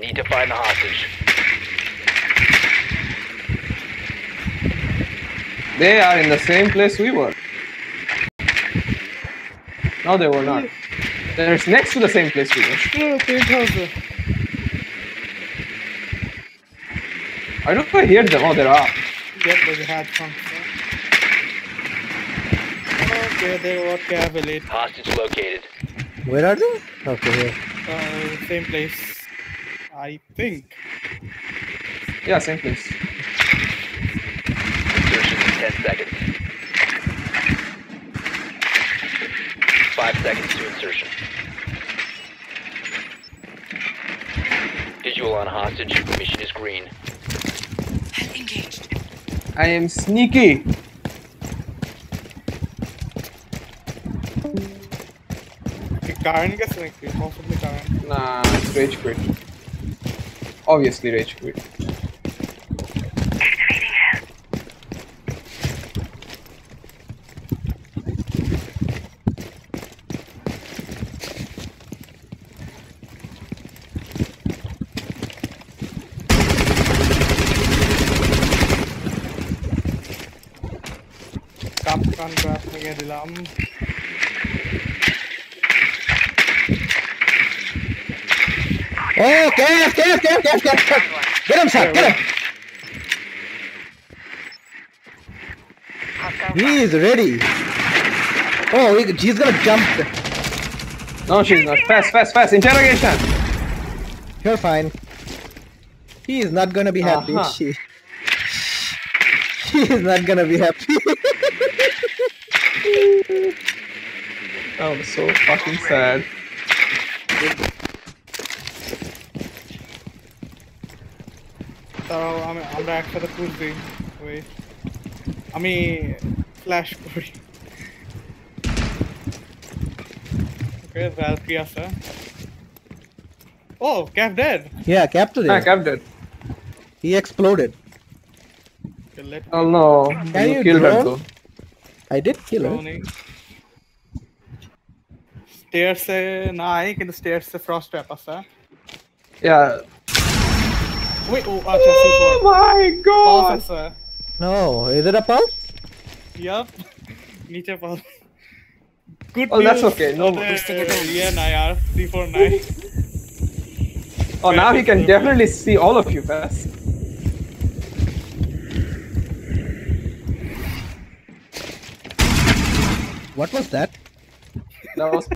Need to find the hostage. They are in the same place we were. No, they were not. They're next to the same place we were. Yeah, same house. I don't know if I hear them. Oh, they're up. Yep, there's a hatch from. Okay, they were Cavalid. Hostage located. Where are they? Okay, here. Same place. I think. Yeah, same place. Insertion in 10 seconds. 5 seconds to insertion. Visual on hostage. Mission is green. Engaged. I am sneaky. Karen gets like possibly Karen. Nah, it's rage quit. Obviously rage quit. Capcan grab niya dilam. Oh, Kev! Get him, sir! Get him! He is ready. Oh, he's gonna jump. No, she's not. Fast. Interrogation. You're fine. He is not gonna be happy. She is not gonna be happy. That was so fucking sad. So I'm back for the cruising. Wait. Flash Curry. Okay, Valkyria, sir. Oh, Cav dead. Yeah, Captain. Ah, Cap dead. He exploded. Okay, Oh no, Can you you killed her drone? though. I did kill her. droning. Stairs से ना आए कि stairs से frost trap है. Yeah. Wait, oh, Oh my god! pulse है. No, is it a pulse? Yup. नीचे pulse. Good Oh, that's news. okay. No. Yeah, ना यार. 349. Oh, now he can definitely see all of you, fast. What was that? That was